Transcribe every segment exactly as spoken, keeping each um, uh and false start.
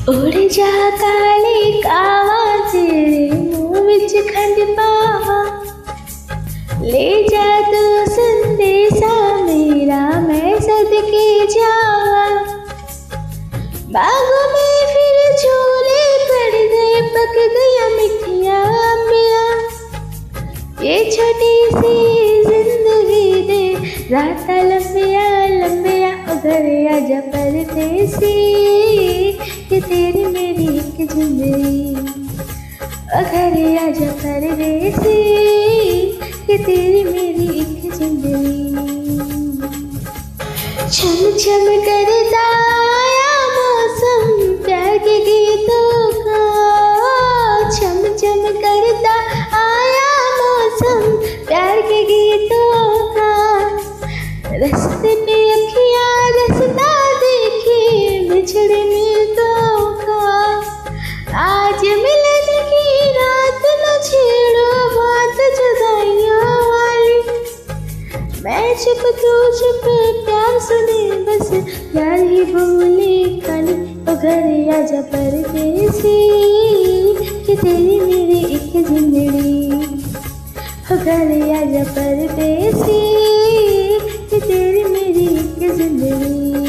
उड़ जा काले कावा तेरे मुँह विच खंड पावा, ले जा तू संदेशा मेरा मैं सदके जावा। बागों में फिर झूले पड़ गए, पक गया मिठिया अंबिया। ये छोटी सी जिंदगी दे राता लंबिया लंबिया, उधर आजा परदेसी कि तेरी मेरी एक जिंदगी। उधर आजा परदेसी कि तेरी मेरी एक जिंदगी। छम छम करता आया मौसम प्यार के गीतों का, छम छम करता आया मौसम प्यार के गीतों का। रास्ते पे अखियाँ रास्ता देखे बिछड़ने तो का, आज मिलन की रात न छेड़ो बात जुदाइयों वाली। मैं चुप तू चुप प्यार सुने बस प्यार ही बोले खाली। ओ घर आजा परदेसी कि तेरी मेरी एक जिंदगी। ओ घर आजा परदेसी कि तेरी मेरी एक जिंदगी।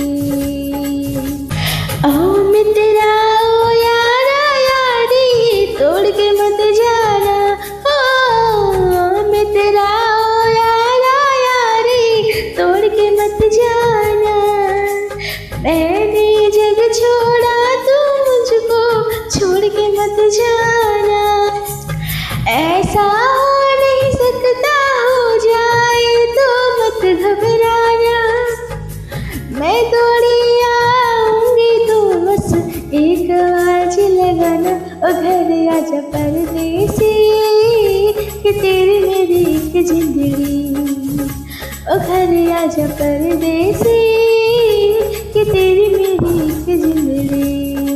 ओ मित्रा ओ यारा यारी तोड़ के मत जाना, ओ मित्रा ओ यारा यारी तोड़ के मत जाना। मैंने जग छोड़ा तू मुझको छोड़ के मत जाना। ऐसा हो नहीं सकता, हो जाए तो मत घबराना। मैं दौड़ी आऊंगी तो बस एक आवाज लगाना। ओ घर आजा परदेसी कि तेरी मेरी एक जिंदगी। ओ घर आजा परदेसी कि तेरी मेरी एक जिंदगी।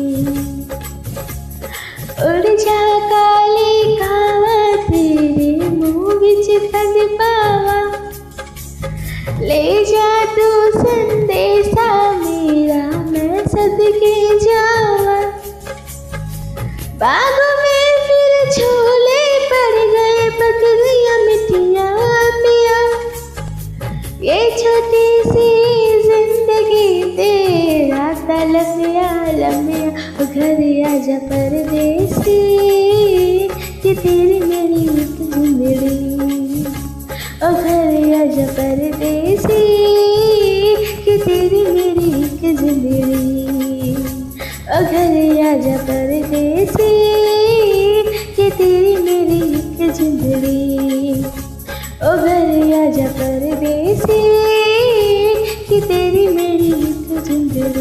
उड़ जा काले कावा तेरे मुँह विच खंड पावा, ले जा तू संदेशा मेरा मैं सदके जावा। बागों में फिर झूले पड़ गए, पक गया मिठिया अंबिया। ये छोटी सी जिंदगी तेरा लंबिया लंबिया। ओ घर आजा परदेसी कि तेरी मेरी एक जिंदगी। ओ घर आजा परदेसी कि तेरी मेरी एक जिंदगी। ओ घर आजा परदेसी कि तेरी मेरी एक जिंदगी। ओ घर आजा परदेसी कि तेरी मेरी एक जिंदगी।